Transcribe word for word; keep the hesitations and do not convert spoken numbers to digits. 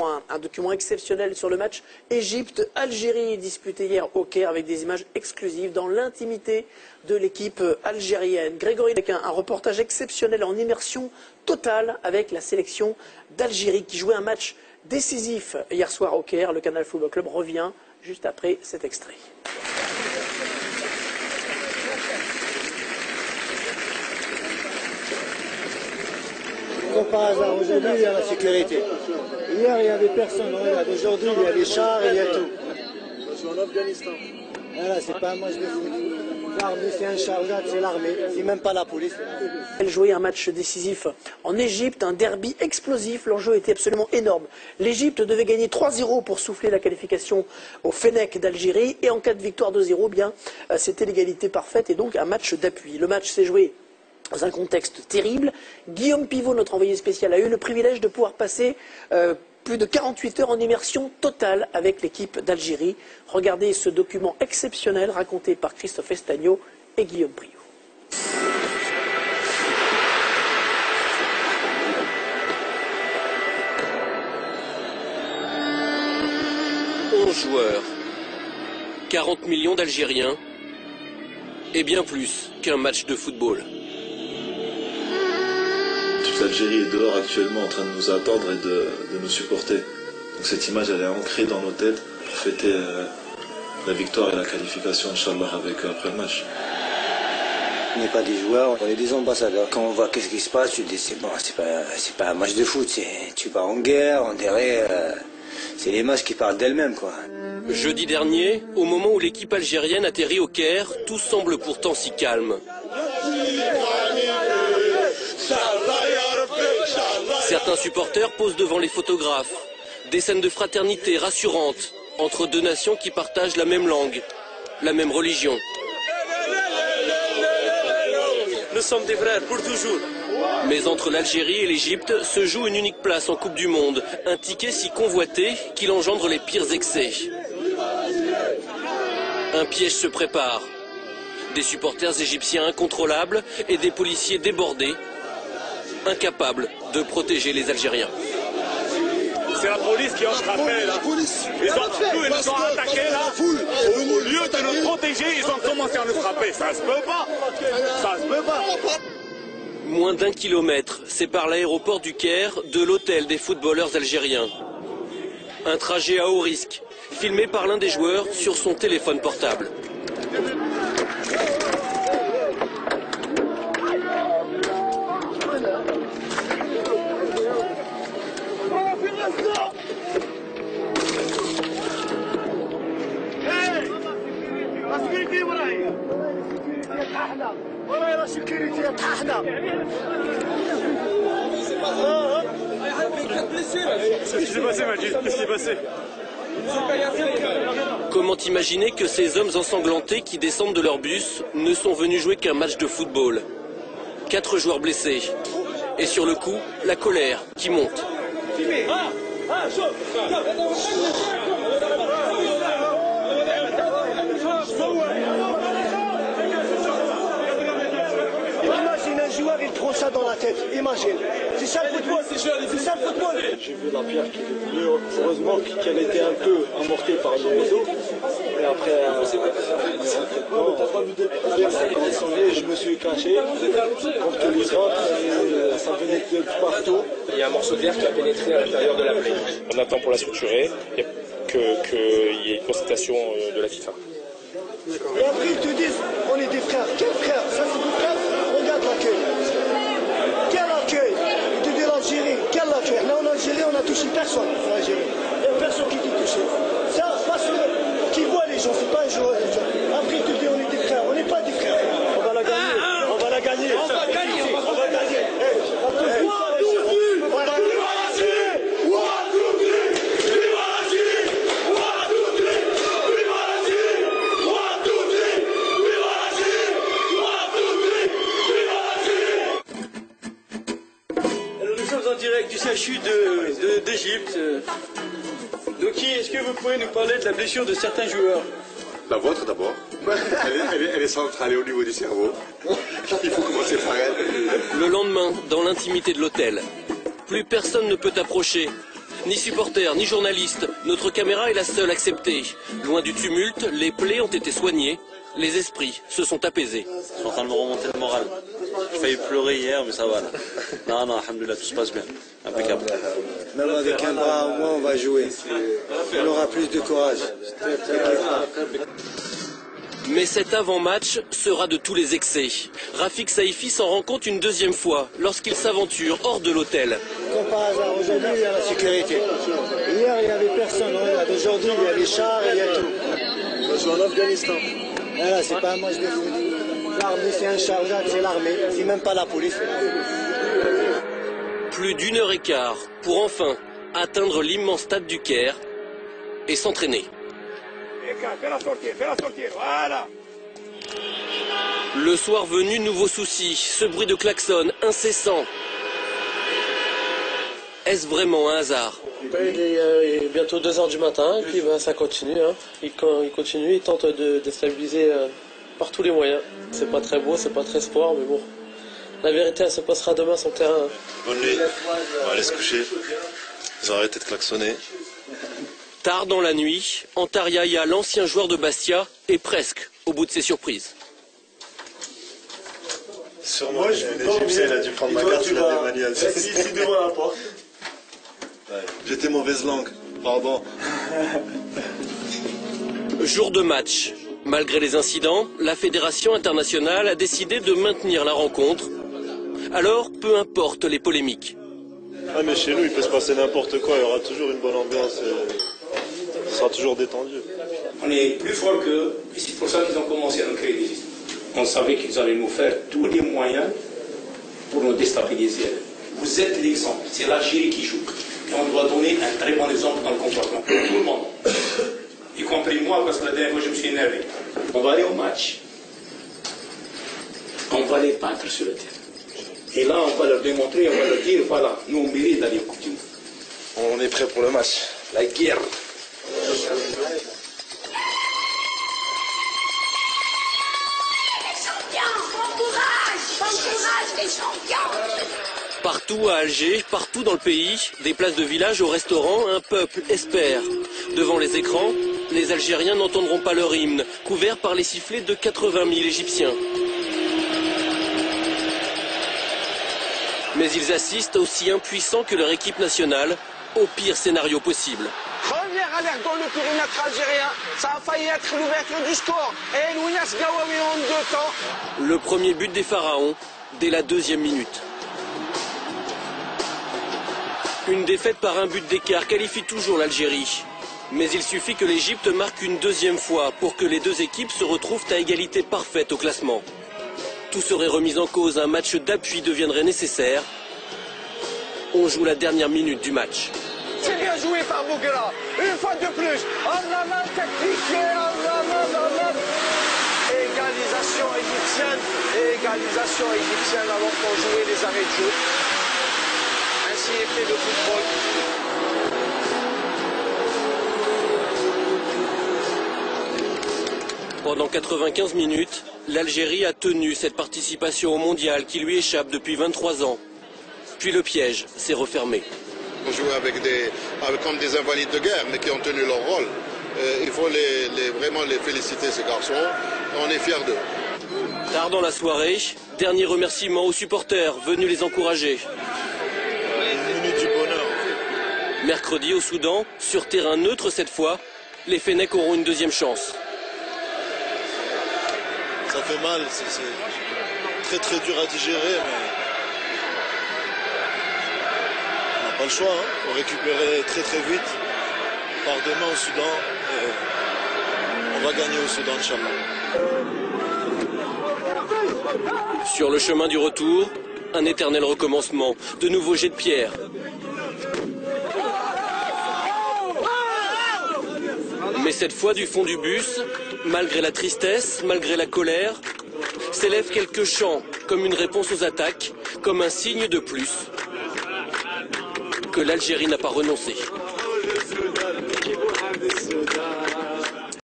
Un, un document exceptionnel sur le match Égypte-Algérie disputé hier au Caire avec des images exclusives dans l'intimité de l'équipe algérienne. Grégory avec un, un reportage exceptionnel en immersion totale avec la sélection d'Algérie qui jouait un match décisif hier soir au Caire. Le Canal Football Club revient juste après cet extrait. Comme par hasard, aujourd'hui il y a la sécurité. Hier il n'y avait personne, regarde, aujourd'hui il y a des chars, il y a tout. Je suis en Afghanistan. Voilà, c'est pas un match de foot. L'armée c'est un char, regarde, c'est l'armée, c'est même pas la police. Elle jouait un match décisif en Égypte, un derby explosif, l'enjeu était absolument énorme. L'Égypte devait gagner trois zéro pour souffler la qualification au Fennec d'Algérie et en cas de victoire deux zéro, bien c'était l'égalité parfaite et donc un match d'appui. Le match s'est joué dans un contexte terrible. Guillaume Pivot, notre envoyé spécial, a eu le privilège de pouvoir passer euh, plus de quarante-huit heures en immersion totale avec l'équipe d'Algérie. Regardez ce document exceptionnel raconté par Christophe Estagno et Guillaume Priot. onze joueurs, quarante millions d'Algériens et bien plus qu'un match de football. Toute l'Algérie est dehors actuellement en train de nous attendre et de, de nous supporter. Donc cette image elle est ancrée dans nos têtes pour fêter euh, la victoire et la qualification, Inch'Allah, avec, euh, après le match. On n'est pas des joueurs, on est des ambassadeurs. Quand on voit qu'est-ce qui se passe, tu te dis c'est bon, c'est pas, c'est pas un match de foot, tu vas en guerre, on dirait, euh, c'est les matchs qui parlent d'elles-mêmes quoi. Jeudi dernier, au moment où l'équipe algérienne atterrit au Caire, tout semble pourtant si calme. Certains supporters posent devant les photographes. Des scènes de fraternité rassurantes entre deux nations qui partagent la même langue, la même religion. Nous sommes des frères pour toujours. Mais entre l'Algérie et l'Égypte se joue une unique place en Coupe du Monde. Un ticket si convoité qu'il engendre les pires excès. Un piège se prépare. Des supporters égyptiens incontrôlables et des policiers débordés, incapables de protéger les Algériens. C'est la police qui a frappé là. Ils ont, nous, ils nous ont attaqués là. Au, au lieu de nous protéger, ils ont commencé à nous frapper. Ça se peut pas. Ça se peut pas. Moins d'un kilomètre sépare l'aéroport du Caire de l'hôtel des footballeurs algériens. Un trajet à haut risque, filmé par l'un des joueurs sur son téléphone portable. Qu'est-ce qui s'est passé, Majid? Qu'est-ce qui s'est passé? Comment imaginer que ces hommes ensanglantés qui descendent de leur bus ne sont venus jouer qu'un match de football? Quatre joueurs blessés. Et sur le coup, la colère qui monte. Imagine un joueur, il prend ça dans la tête, imagine. C'est ça le football, c'est ça le football. J'ai vu la pierre qui était venue, heureusement qu'elle était un peu amortée par le réseau. Et après, euh, je me suis caché pour que les autres, euh, ça venait de partout. Il y a un morceau d'air qui a pénétré à l'intérieur de la plaie. On attend pour la structurer, qu'il y ait une constatation de la FIFA. Et après ils te disent, on est des frères. Quels frères? Ça c'est des frères? Regarde l'accueil. Quel accueil? Ils te disent l'Algérie. Quel accueil? Là en Algérie, on n'a touché personne. En Algérie. Il n'y a personne qui dit touché. Ça, parce que qui voit les gens, c'est pas un joueur. Après ils te disent, on est des frères. On n'est pas des frères. On va la gagner. On va la gagner. On va gagner. On va gagner. En direct du C H U d'Égypte. Donc, est-ce que vous pouvez nous parler de la blessure de certains joueurs? La vôtre d'abord. Elle, elle, elle est centrale au niveau du cerveau. Il faut commencer par elle. Le lendemain, dans l'intimité de l'hôtel, plus personne ne peut approcher. Ni supporters, ni journalistes, notre caméra est la seule acceptée. Loin du tumulte, les plaies ont été soignées, les esprits se sont apaisés. Je suis en train de me remonter le moral. J'ai failli pleurer hier, mais ça va là. Non, non, alhamdoulilah, tout se passe bien. Impeccable. Même avec un bras au moins, on va jouer. On aura plus de courage. Mais cet avant-match sera de tous les excès. Rafik Saïfi s'en rend compte une deuxième fois lorsqu'il s'aventure hors de l'hôtel. Comme par hasard, aujourd'hui, il y a la sécurité. Hier, il n'y avait personne. Aujourd'hui, il y a les chars, il y a tout. Je suis en Afghanistan. Voilà, c'est pas un match de foot. L'armée, c'est un chargeable, c'est l'armée. C'est même pas la police. Plus d'une heure et quart pour enfin atteindre l'immense stade du Caire et s'entraîner. Le soir venu, nouveau souci, ce bruit de klaxon incessant. Est-ce vraiment un hasard? Il est, euh, il est bientôt deux heures du matin et puis bah, ça continue. Hein. Il, il continue, il tente de déstabiliser euh, par tous les moyens. C'est pas très beau, c'est pas très sport, mais bon. La vérité, elle se passera demain sur le terrain. Hein. Bonne nuit, on va aller se coucher. Ils ont arrêté de klaxonner. Tard dans la nuit, Antar Yahya, l'ancien joueur de Bastia, est presque au bout de ses surprises. Sûrement, l'Égyptien, il a dû prendre ma carte, il a démanié. Ici devant la porte. J'étais mauvaise langue, pardon. Jour de match. Malgré les incidents, la Fédération internationale a décidé de maintenir la rencontre. Alors, peu importe les polémiques. Ah mais chez nous, il peut se passer n'importe quoi, il y aura toujours une bonne ambiance, et... ça sera toujours détendu. On est plus fort qu'eux, et c'est pour ça qu'ils ont commencé à nous créer des histoires. On savait qu'ils allaient nous faire tous les moyens pour nous déstabiliser. Vous êtes l'exemple, c'est l'Algérie qui joue. Et on doit donner un très bon exemple dans le comportement pour tout le monde. Y compris moi, parce que la dernière fois je me suis énervé. On va aller au match. On va les battre sur le terrain. Et là, on va leur démontrer, on va leur dire, voilà, nous on mérite d'aller au Coupe du Monde. On est prêt pour le match. La guerre. Partout à Alger, partout dans le pays, des places de village au restaurant, un peuple espère. Devant les écrans, les Algériens n'entendront pas leur hymne, couvert par les sifflets de quatre-vingt mille Égyptiens. Mais ils assistent aussi impuissants que leur équipe nationale au pire scénario possible. Première alerte dans le périmètre algérien, ça a failli être l'ouverture du score. Et Lounas Gawawi en deux temps. Le premier but des Pharaons dès la deuxième minute. Une défaite par un but d'écart qualifie toujours l'Algérie. Mais il suffit que l'Égypte marque une deuxième fois pour que les deux équipes se retrouvent à égalité parfaite au classement. Tout serait remis en cause, un match d'appui deviendrait nécessaire. On joue la dernière minute du match. C'est bien joué par Bouguera, une fois de plus. Allah main tactique, Allah main, Allah. Égalisation égyptienne, égalisation égyptienne alors qu'on jouait les arrêts de jeu. Ainsi est fait le football. Pendant quatre-vingt-quinze minutes, l'Algérie a tenu cette participation au mondial qui lui échappe depuis vingt-trois ans. Puis le piège s'est refermé. On joue avec des, avec, comme des invalides de guerre, mais qui ont tenu leur rôle. Euh, il faut les, les, vraiment les féliciter, ces garçons. On est fiers d'eux. Tard dans la soirée, dernier remerciement aux supporters venus les encourager. Une minute du bonheur. Mercredi au Soudan, sur terrain neutre cette fois, les Fennecs auront une deuxième chance. Ça fait mal, c'est très très dur à digérer, mais on n'a pas le choix. Hein. Il faut récupérer très très vite. On part demain au Soudan et on va gagner au Soudan, Inch'Allah. Sur le chemin du retour, un éternel recommencement, de nouveaux jets de pierre. Mais cette fois du fond du bus, malgré la tristesse, malgré la colère, s'élèvent quelques chants, comme une réponse aux attaques, comme un signe de plus que l'Algérie n'a pas renoncé.